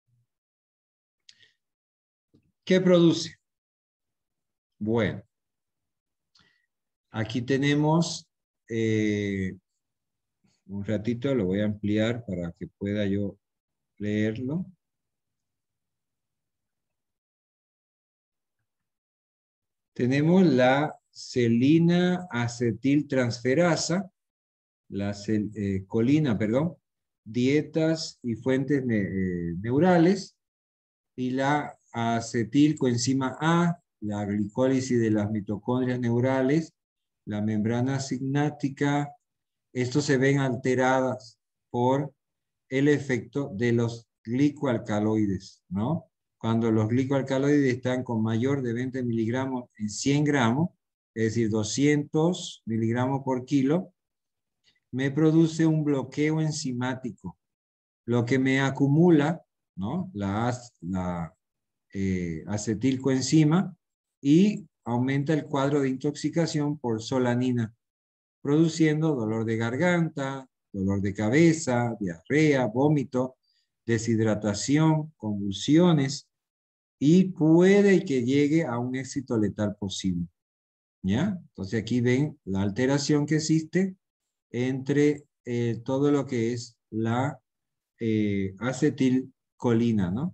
¿Qué produce? Bueno, aquí tenemos eh, un ratito, lo voy a ampliar para que pueda yo leerlo. Tenemos la celina acetiltransferasa, la cel, eh, colina, perdón, dietas y fuentes ne, eh, neurales, y la acetilcoenzima A, la glicólisis de las mitocondrias neurales, la membrana sináptica. Estos se ven alteradas por el efecto de los glicoalcaloides, ¿no? Cuando los glicoalcaloides están con mayor de veinte miligramos en cien gramos, es decir, doscientos miligramos por kilo, me produce un bloqueo enzimático, lo que me acumula, ¿no? La, la eh, acetilcoenzima, y aumenta el cuadro de intoxicación por solanina, produciendo dolor de garganta, dolor de cabeza, diarrea, vómito, deshidratación, convulsiones, y puede que llegue a un éxito letal posible. ¿Ya? Entonces aquí ven la alteración que existe entre eh, todo lo que es la eh, acetil colina, ¿no?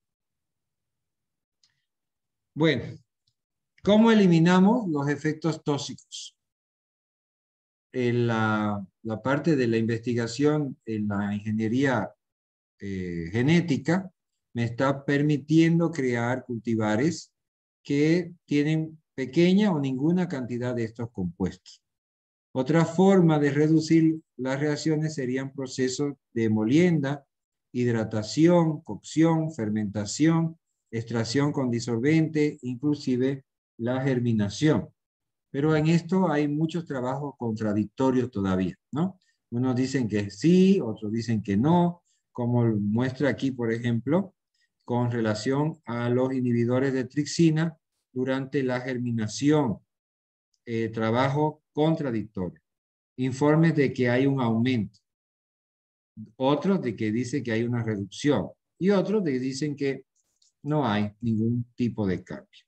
Bueno, ¿cómo eliminamos los efectos tóxicos? En la, la parte de la investigación en la ingeniería eh, genética me está permitiendo crear cultivares que tienen pequeña o ninguna cantidad de estos compuestos. Otra forma de reducir las reacciones serían procesos de molienda, hidratación, cocción, fermentación, extracción con disolvente, inclusive la germinación. Pero en esto hay muchos trabajos contradictorios todavía, ¿no? Unos dicen que sí, otros dicen que no, como muestra aquí, por ejemplo, con relación a los inhibidores de trixina durante la germinación. Eh, trabajo contradictorio. Informes de que hay un aumento. Otros de que dice que hay una reducción. Y otros de que dicen que no hay ningún tipo de cambio.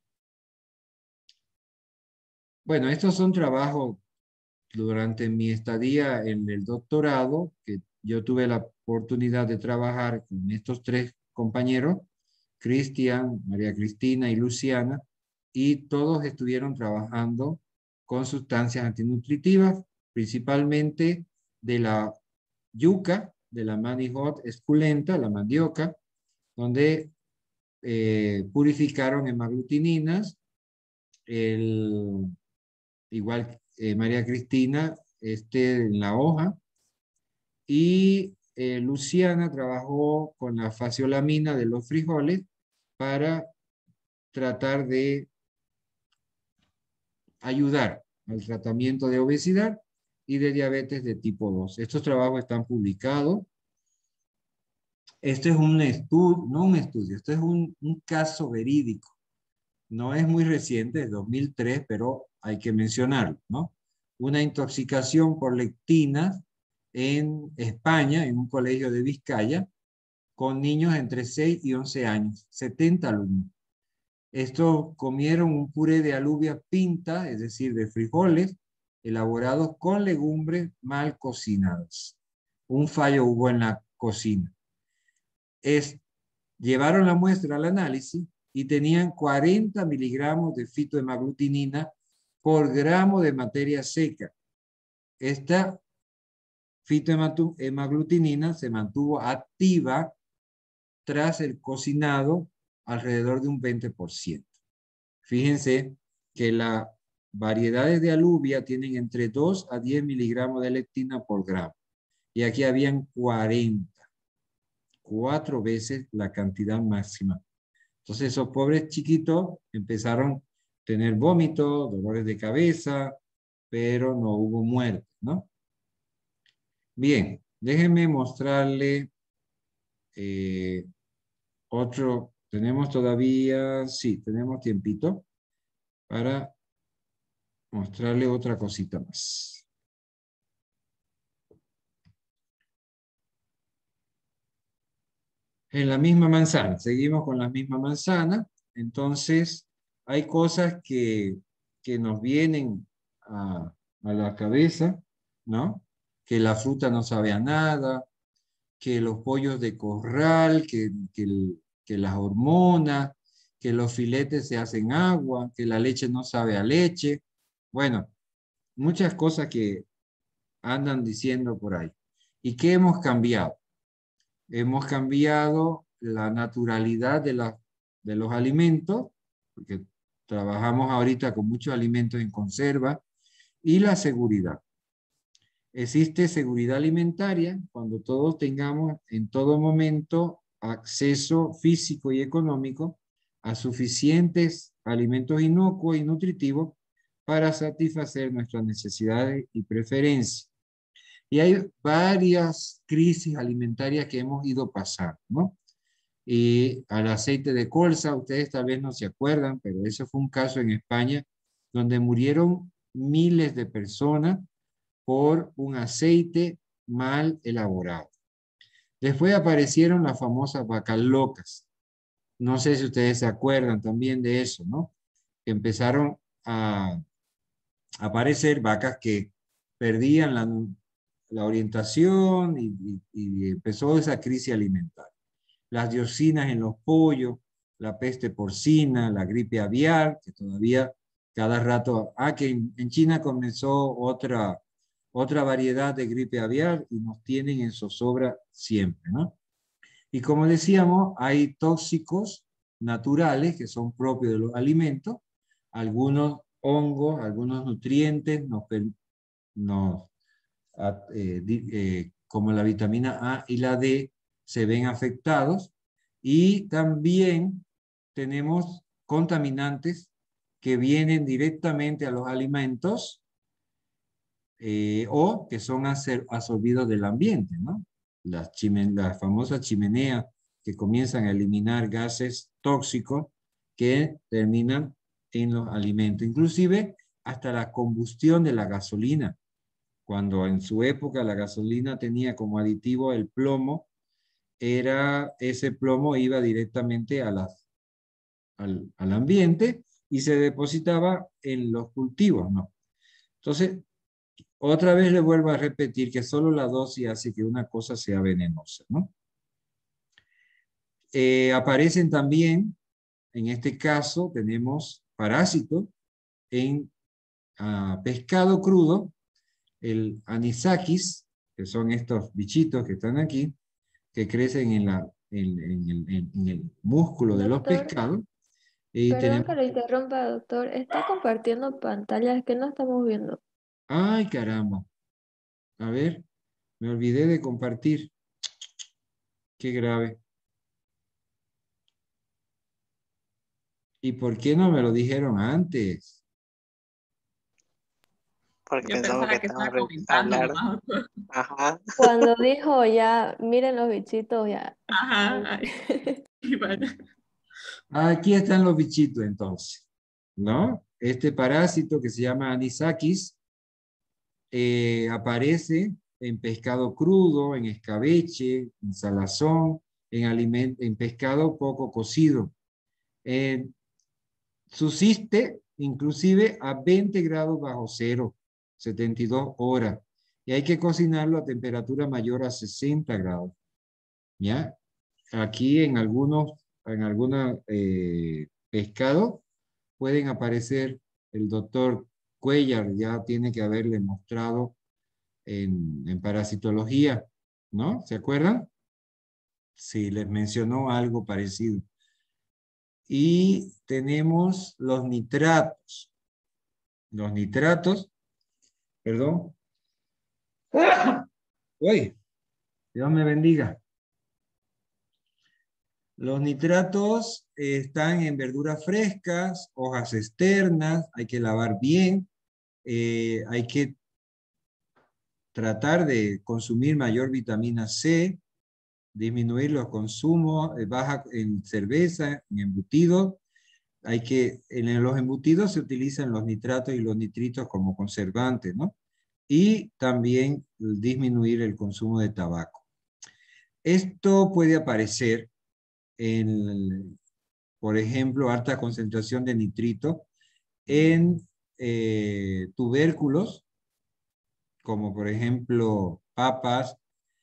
Bueno, estos son trabajos durante mi estadía en el doctorado, que yo tuve la oportunidad de trabajar con estos tres compañeros, Cristian, María Cristina y Luciana, y todos estuvieron trabajando con sustancias antinutritivas, principalmente de la yuca, de la manihot esculenta, la mandioca, donde eh, purificaron hemaglutininas, el, igual eh, María Cristina este, en la hoja, y eh, Luciana trabajó con la faciolamina de los frijoles para tratar de ayudar al tratamiento de obesidad y de diabetes de tipo dos. Estos trabajos están publicados. Este es un estudio, no un estudio, este es un, un caso verídico. No es muy reciente, es dos mil tres, pero hay que mencionarlo, ¿no? Una intoxicación por lectinas en España, en un colegio de Vizcaya, con niños entre seis y once años, setenta alumnos. Estos comieron un puré de alubias pinta, es decir, de frijoles, elaborados con legumbres mal cocinadas. Un fallo hubo en la cocina. Es, llevaron la muestra al análisis y tenían cuarenta miligramos de fitohemaglutinina por gramo de materia seca. Esta fitohemaglutinina se mantuvo activa tras el cocinado alrededor de un veinte por ciento. Fíjense que las variedades de alubia tienen entre dos a diez miligramos de lectina por gramo. Y aquí habían cuarenta, cuatro veces la cantidad máxima. Entonces esos pobres chiquitos empezaron a tener vómitos, dolores de cabeza, pero no hubo muerte, ¿no? Bien, déjenme mostrarle eh, otro. Tenemos todavía, sí, tenemos tiempito para mostrarle otra cosita más. En la misma manzana, seguimos con la misma manzana, entonces hay cosas que, que nos vienen a, a la cabeza, ¿no? Que la fruta no sabe a nada, que los pollos de corral, que, que, el, que las hormonas, que los filetes se hacen agua, que la leche no sabe a leche. Bueno, muchas cosas que andan diciendo por ahí. ¿Y qué hemos cambiado? Hemos cambiado la naturalidad de, la, de los alimentos, porque trabajamos ahorita con muchos alimentos en conserva, y la seguridad. Existe seguridad alimentaria cuando todos tengamos en todo momento acceso físico y económico a suficientes alimentos inocuos y nutritivos para satisfacer nuestras necesidades y preferencias. Y hay varias crisis alimentarias que hemos ido pasando, ¿no? Y al aceite de colza, ustedes tal vez no se acuerdan, pero ese fue un caso en España donde murieron miles de personas por un aceite mal elaborado. Después aparecieron las famosas vacas locas. No sé si ustedes se acuerdan también de eso, ¿no? Que empezaron a aparecer vacas que perdían la, la orientación y, y, y empezó esa crisis alimentaria. las dioxinas en los pollos, la peste porcina, la gripe aviar, que todavía cada rato, ah, que en, en China comenzó otra, otra variedad de gripe aviar y nos tienen en zozobra siempre, ¿no? Y como decíamos, hay tóxicos naturales que son propios de los alimentos, algunos hongos, algunos nutrientes, nos, nos, eh, eh, como la vitamina A y la D, se ven afectados. Y también tenemos contaminantes que vienen directamente a los alimentos eh, o que son absorbidos del ambiente, ¿no? Las, las famosas chimeneas que comienzan a eliminar gases tóxicos que terminan en los alimentos. Inclusive hasta la combustión de la gasolina. Cuando en su época la gasolina tenía como aditivo el plomo, era, ese plomo iba directamente a las, al, al ambiente y se depositaba en los cultivos, ¿no? Entonces, otra vez le vuelvo a repetir que solo la dosis hace que una cosa sea venenosa, ¿no? Eh, aparecen también, en este caso, tenemos parásitos en uh, pescado crudo, el anisakis, que son estos bichitos que están aquí, que crecen en, la, en, en, el, en, en el músculo de los Doctor, pescados. Y perdón tenemos... que lo interrumpa, doctor. Está compartiendo pantallas que no estamos viendo. ¡Ay, caramba! A ver, me olvidé de compartir. Qué grave. ¿Y por qué no me lo dijeron antes? Porque Yo pensamos que pensaba que estamos estaba comentando hablando. nomás. Ajá. Cuando dijo ya, miren los bichitos, ya. Ajá. Y bueno, Aquí están los bichitos entonces, ¿no? Este parásito que se llama anisakis eh, aparece en pescado crudo, en escabeche, en salazón, en, aliment en pescado poco cocido. Eh, subsiste inclusive a veinte grados bajo cero, setenta y dos horas, y hay que cocinarlo a temperatura mayor a sesenta grados, ¿ya? Aquí en algunos, en algunos eh, pescados pueden aparecer, el doctor Cuellar ya tiene que haberle mostrado en, en parasitología, ¿no? ¿Se acuerdan? Sí, les mencionó algo parecido. Y tenemos los nitratos. Los nitratos, perdón. Uy, Dios me bendiga. Los nitratos eh, están en verduras frescas, hojas externas, hay que lavar bien, eh, hay que tratar de consumir mayor vitamina C, disminuir los consumos, eh, baja en cerveza, en embutidos. Hay que, en los embutidos se utilizan los nitratos y los nitritos como conservantes, ¿no? Y también disminuir el consumo de tabaco. Esto puede aparecer en, por ejemplo, alta concentración de nitrito en eh, tubérculos, como por ejemplo papas,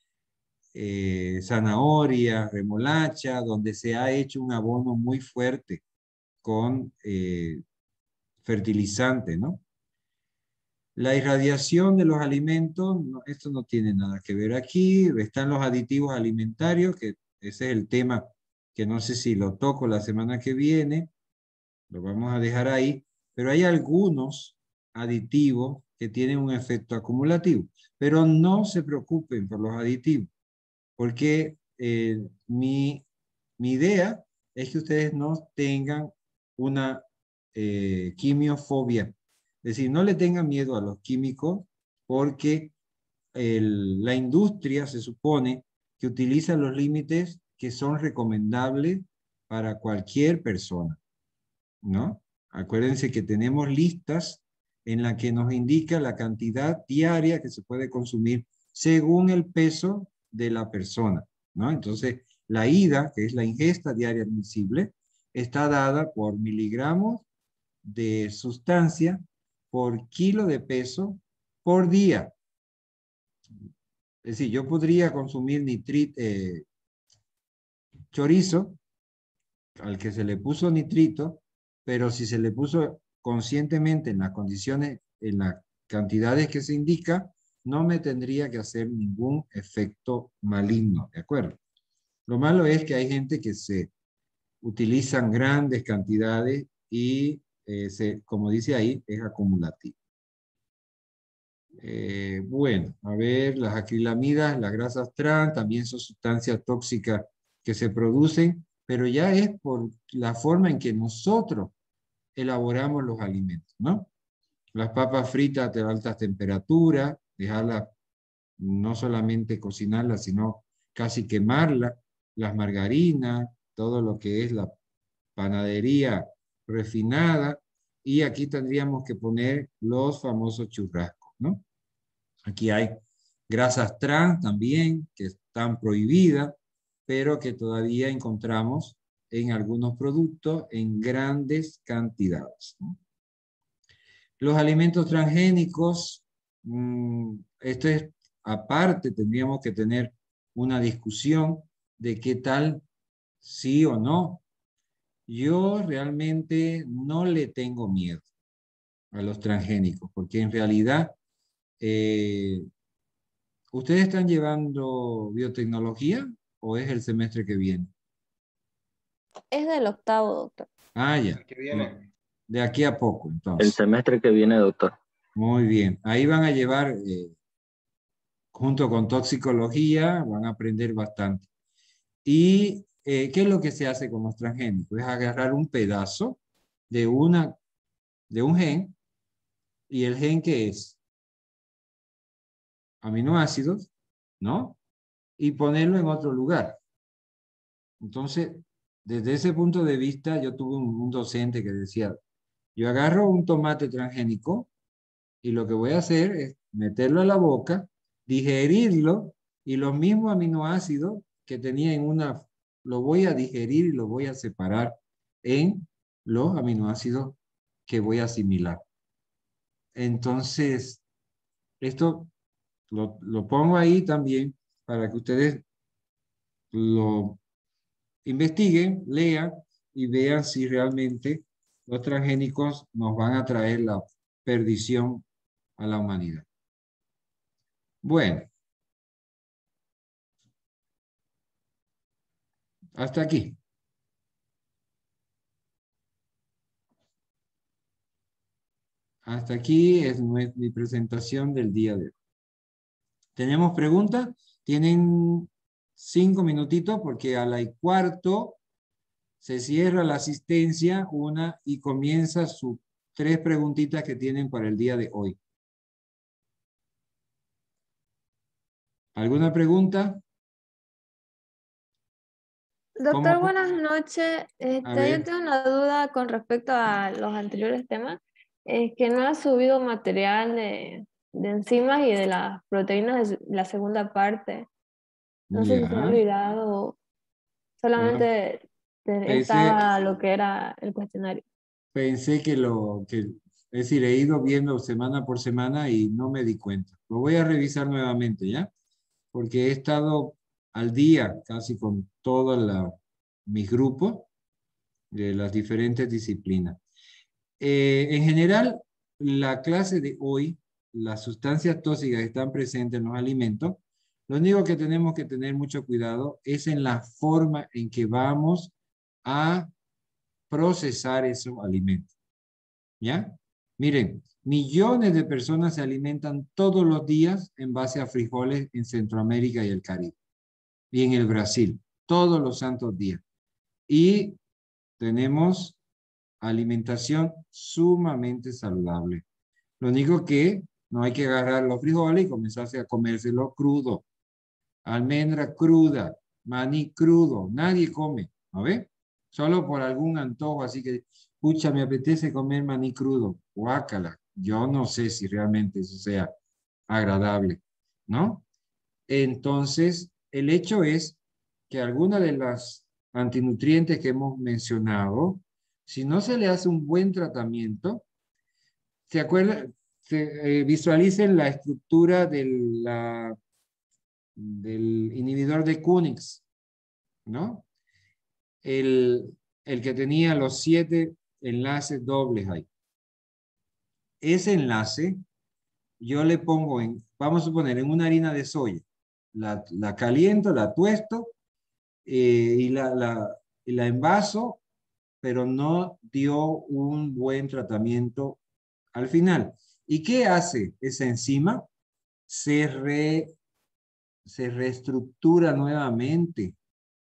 eh, zanahoria, remolacha, donde se ha hecho un abono muy fuerte con eh, fertilizante, ¿no? La irradiación de los alimentos, no, esto no tiene nada que ver aquí. Están los aditivos alimentarios, que ese es el tema que no sé si lo toco la semana que viene, lo vamos a dejar ahí, pero hay algunos aditivos que tienen un efecto acumulativo, pero no se preocupen por los aditivos, porque eh, mi, mi idea es que ustedes no tengan una eh, quimiofobia. Es decir, no le tengan miedo a los químicos porque el, la industria se supone que utiliza los límites que son recomendables para cualquier persona, ¿no? Acuérdense que tenemos listas en las que nos indica la cantidad diaria que se puede consumir según el peso de la persona, ¿no? Entonces, la I D A, que es la ingesta diaria admisible, está dada por miligramos de sustancia por kilo de peso por día. Es decir, yo podría consumir nitrit, eh, chorizo, al que se le puso nitrito, pero si se le puso conscientemente en las condiciones, en las cantidades que se indica, no me tendría que hacer ningún efecto maligno, ¿de acuerdo? Lo malo es que hay gente que se utilizan grandes cantidades y, eh, se, como dice ahí, es acumulativo. Eh, bueno, a ver, las acrilamidas, las grasas trans, también son sustancias tóxicas que se producen, pero ya es por la forma en que nosotros elaboramos los alimentos, ¿no? Las papas fritas a altas temperaturas, dejarlas, no solamente cocinarlas, sino casi quemarlas, las margarinas, todo lo que es la panadería refinada, y aquí tendríamos que poner los famosos churrascos, ¿no? Aquí hay grasas trans también que están prohibidas, pero que todavía encontramos en algunos productos en grandes cantidades, ¿no? Los alimentos transgénicos, mmm, esto es aparte, tendríamos que tener una discusión de qué tal sí o no. Yo realmente no le tengo miedo a los transgénicos, porque en realidad eh, ¿ustedes están llevando biotecnología o es el semestre que viene? Es del octavo, doctor. Ah, ya. El que viene. De aquí a poco, El entonces. semestre que viene, doctor. Muy bien. Ahí van a llevar, eh, junto con toxicología, van a aprender bastante. ¿Y eh, qué es lo que se hace con los transgénicos? Es agarrar un pedazo de, una, de un gen, y el gen que es aminoácidos, ¿no? Y ponerlo en otro lugar. Entonces, desde ese punto de vista, yo tuve un, un docente que decía, yo agarro un tomate transgénico y lo que voy a hacer es meterlo a la boca, digerirlo, y los mismos aminoácidos que tenía en una, lo voy a digerir y lo voy a separar en los aminoácidos que voy a asimilar. Entonces, esto lo, lo pongo ahí también para que ustedes lo investiguen, lean y vean si realmente los transgénicos nos van a traer la perdición a la humanidad. Bueno, hasta aquí. Hasta aquí es mi presentación del día de hoy. ¿Tenemos preguntas? Tienen cinco minutitos porque a la y cuarto se cierra la asistencia, una, y comienza sus tres preguntitas que tienen para el día de hoy. ¿Alguna pregunta? Doctor, ¿Cómo? buenas noches. Este, ver. yo tengo una duda con respecto a los anteriores temas. Es que no ha subido material de, de enzimas y de las proteínas de la segunda parte. No sé si se me ha Ya. olvidado. Solamente te- Pensé, estaba lo que era el cuestionario. pensé que lo, que, es decir, he ido viendo semana por semana y no me di cuenta. Lo voy a revisar nuevamente, ¿ya? Porque he estado al día casi con todos la- mis grupos de las diferentes disciplinas. Eh, en general, la clase de hoy, las sustancias tóxicas que están presentes en los alimentos, lo único que tenemos que tener mucho cuidado es en la forma en que vamos a procesar esos alimentos. ¿Ya? Miren, millones de personas se alimentan todos los días en base a frijoles en Centroamérica y el Caribe. Y en el Brasil, todos los santos días. Y tenemos alimentación sumamente saludable. Lo único que no hay que agarrar los frijoles y comenzarse a comérselo crudo. Almendra cruda, maní crudo, nadie come, ¿no ve? Solo por algún antojo, así que, pucha, me apetece comer maní crudo, guácala. Yo no sé si realmente eso sea agradable, ¿no? Entonces, el hecho es que algunas de las antinutrientes que hemos mencionado, si no se le hace un buen tratamiento, ¿se acuerdan? Se, eh, visualicen la estructura de la, del inhibidor de Kunix, ¿no? el, el que tenía los siete enlaces dobles ahí. Ese enlace yo le pongo en, vamos a suponer, en una harina de soya. La, la caliento, la tuesto eh, y, la, la, y la envaso, pero no dio un buen tratamiento al final. ¿Y qué hace esa enzima? Se, re, se reestructura nuevamente.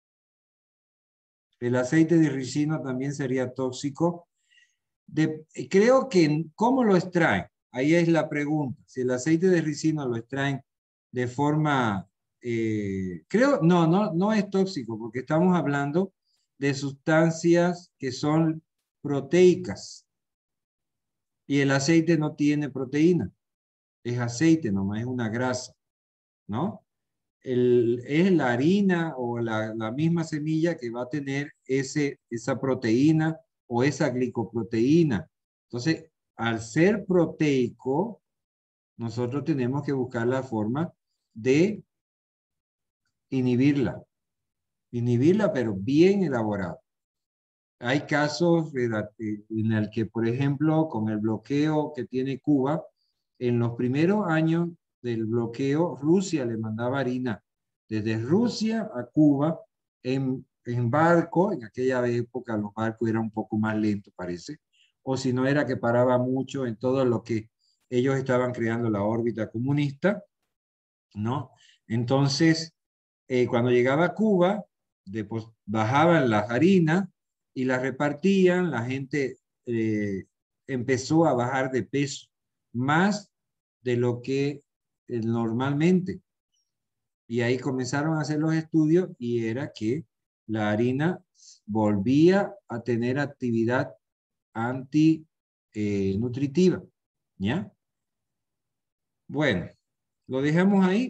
El aceite de ricino también sería tóxico. De, creo que, ¿cómo lo extraen? Ahí es la pregunta. Si el aceite de ricino lo extraen de forma, eh, creo, no, no, no es tóxico, porque estamos hablando de sustancias que son proteicas. Y el aceite no tiene proteína. Es aceite nomás, es una grasa, ¿no? El, es la harina o la, la misma semilla que va a tener ese, esa proteína o esa glicoproteína. Entonces, al ser proteico, nosotros tenemos que buscar la forma de inhibirla. Inhibirla, pero bien elaborada. Hay casos en el que, por ejemplo, con el bloqueo que tiene Cuba, en los primeros años del bloqueo, Rusia le mandaba harina desde Rusia a Cuba en, en barco. En aquella época los barcos eran un poco más lentos, parece. O si no era que paraba mucho en todo lo que ellos estaban creando la órbita comunista, ¿no? Entonces, eh, cuando llegaba a Cuba, después bajaban las harinas y las repartían, la gente eh, empezó a bajar de peso, más de lo que eh, normalmente. Y ahí comenzaron a hacer los estudios y era que la harina volvía a tener actividad antinutritiva, eh, ¿ya? Bueno, lo dejamos ahí.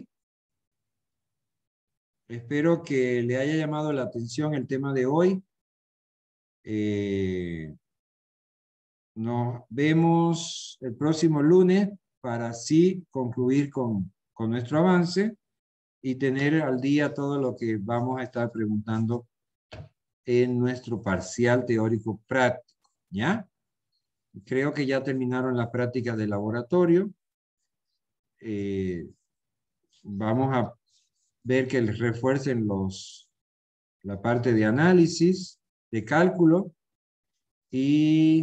Espero que le haya llamado la atención el tema de hoy. Eh, nos vemos el próximo lunes para así concluir con, con nuestro avance y tener al día todo lo que vamos a estar preguntando en nuestro parcial teórico práctico, ¿ya? Creo que ya terminaron las prácticas de laboratorio. Eh, vamos a ver que les refuercen los, la parte de análisis, de cálculo y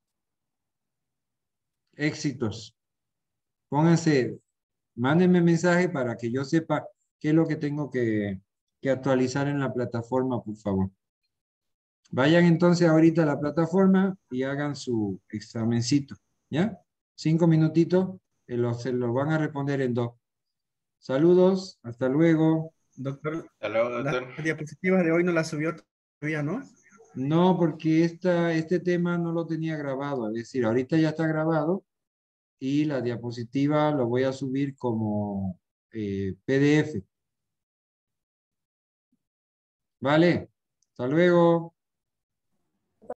éxitos. Pónganse, mándenme mensaje para que yo sepa qué es lo que tengo que, que actualizar en la plataforma, por favor. Vayan entonces ahorita a la plataforma y hagan su examencito, ¿ya? Cinco minutitos, eh, lo, se lo van a responder en dos. Saludos, hasta luego. Doctor, Hasta luego, las doctor. diapositivas de hoy no las subió todavía, ¿no? No, porque esta, este tema no lo tenía grabado, es decir, ahorita ya está grabado y la diapositiva lo voy a subir como eh, P D F. Vale, hasta luego.